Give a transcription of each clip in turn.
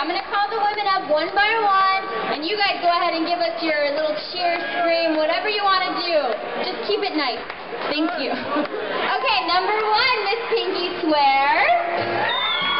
I'm going to call the women up one by one, and you guys go ahead and give us your little cheer, scream, whatever you want to do. Just keep it nice. Thank you. Okay, number 1, Miss Pinky Swear.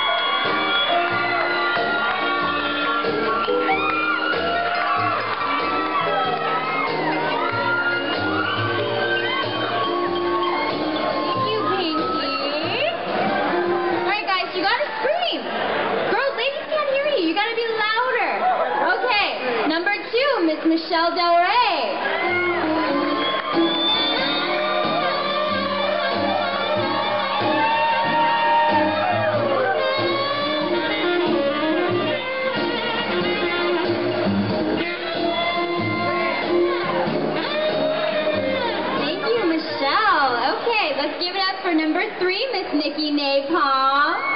Number 2, Miss Michelle Del Rey. Thank you, Michelle. Okay, let's give it up for number 3, Miss Nikki Napalm.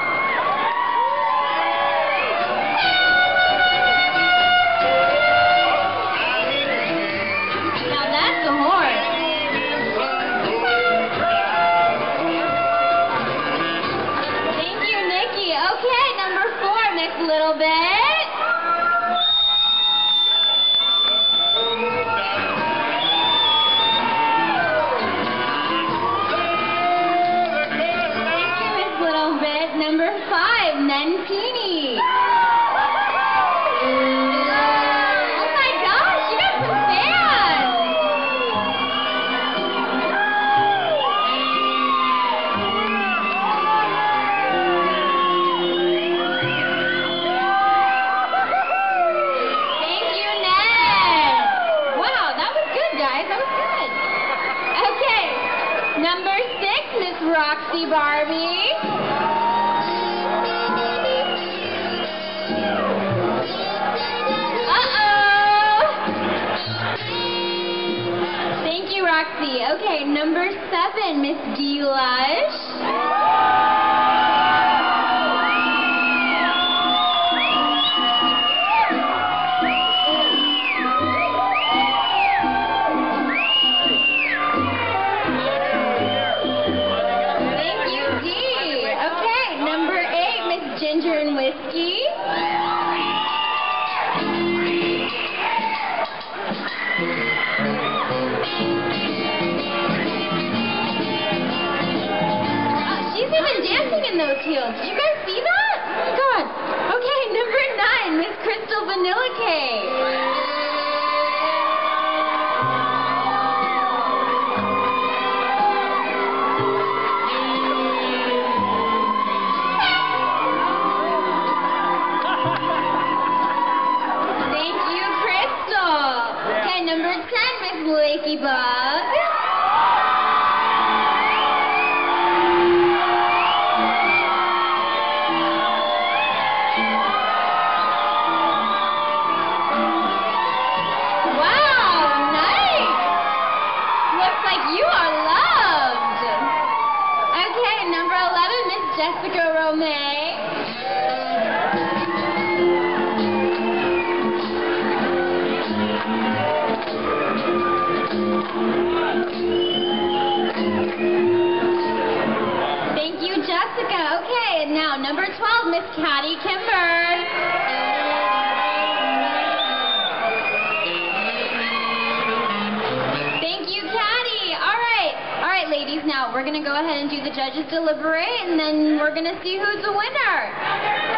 Little bit. Thank you, Miss Little Bit. Number 5, Nantini. Oh my gosh, you got some fans. Number 6, Miss Roxy Barbie. Thank you, Roxy. Okay, number 7, Miss Delush. Ginger and Whiskey. She's even dancing in those heels. Did you guys see that? Oh my God. Okay, number 9, Miss Crystal Vanilla Cake. Number 10, Miss Lakey Bug. Wow, nice. Looks like you are loved. Okay, number 11, Miss Jessica Romay. Thank you, Jessica. Okay, and now number 12, Miss Caddy Kimber. Thank you, Caddy. All right, ladies. Now we're gonna go ahead and do the judges deliberate, and then we're gonna see who's the winner.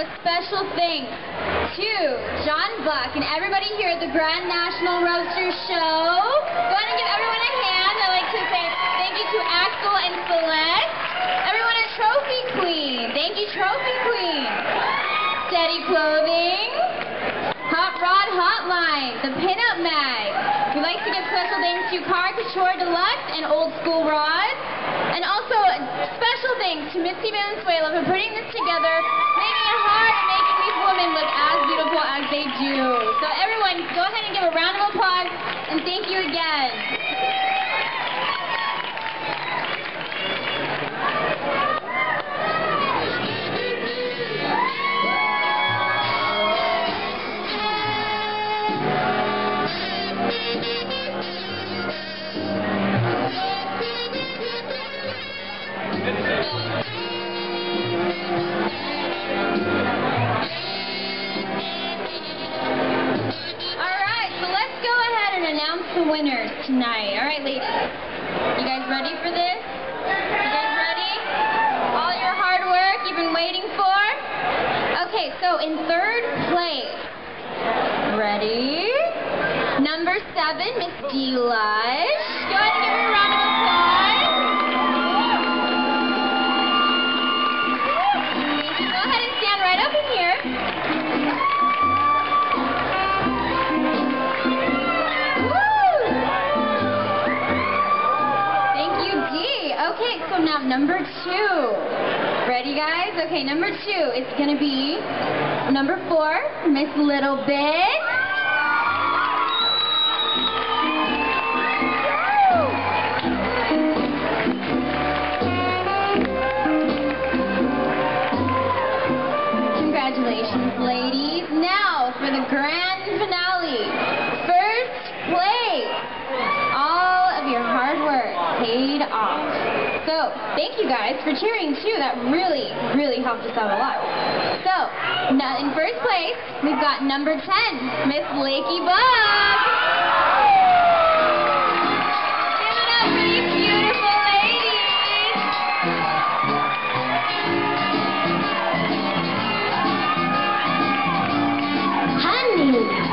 a special thanks to John Buck and everybody here at the Grand National Roadster Show. Go ahead and give everyone a hand. I'd like to say thank you to Axel and Celeste. Everyone at Trophy Queen. Thank you, Trophy Queen. Steady Clothing. Hot Rod Hotline. The Pinup Mag. We'd like to give special thanks to Car Couture Deluxe and Old School Rods. And also special thanks to Mitzi for putting this together, making it hard, and making these women look as beautiful as they do. So everyone, go ahead and give a round of applause, and thank you again. The winners tonight. All right, ladies. You guys ready for this? You guys ready? All your hard work you've been waiting for? Okay, so in third place. Ready? Number 7, Miss Delish. Go ahead and give her a round of applause. Go ahead and stand right up in here. Okay, so now number 2. Ready, guys? Okay, number 2 is going to be number 4, Miss Little Bit. Congratulations, ladies. Now for the grand finale. First place. All of your hard work paid off. So, thank you guys for cheering too. That really, really helped us out a lot. So, now in first place, we've got number 10, Miss Lakey Bob. Give it up for these beautiful ladies. Honey.